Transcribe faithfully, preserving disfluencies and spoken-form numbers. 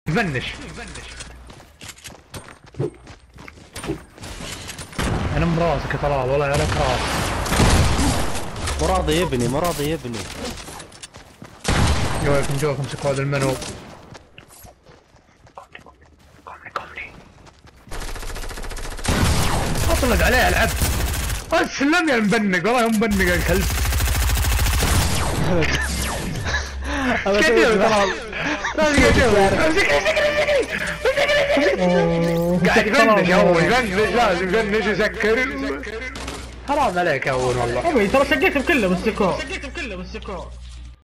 فنش. انا مراسك ترى والله يا لك راس. مو راضي يبني مو راضي يبني. جوكم جوكم سكواد المنوب. قومني قومني. اطلق عليه العب. اسلم يا مبنق والله مبنق الكلب. كثير ترى. لازم يجيبه. امسكني امسكني امسكني. قاعد يفنش اول يفنش لازم يفنش يسكر. حرام عليك يا اول والله. ابي ترى سقيتهم كلهم السكور. سقيتهم كلهم السكور.